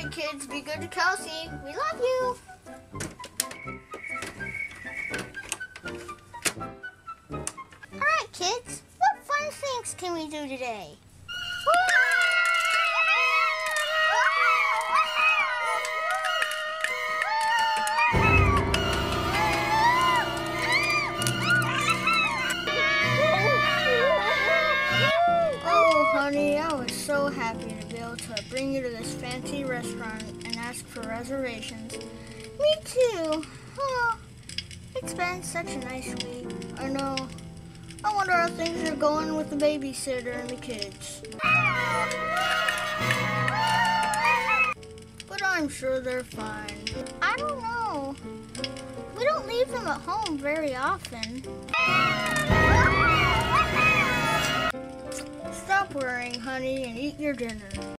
Alright kids, be good to Kelsey. We love you. Alright kids, what fun things can we do today? Oh honey, I was so happy to be able to bring you to this fancy restaurant and ask for reservations. Me too. Oh, it's been such a nice week. I know. I wonder how things are going with the babysitter and the kids. But I'm sure they're fine. I don't know. We don't leave them at home very often. Stop worrying, honey, and eat your dinner.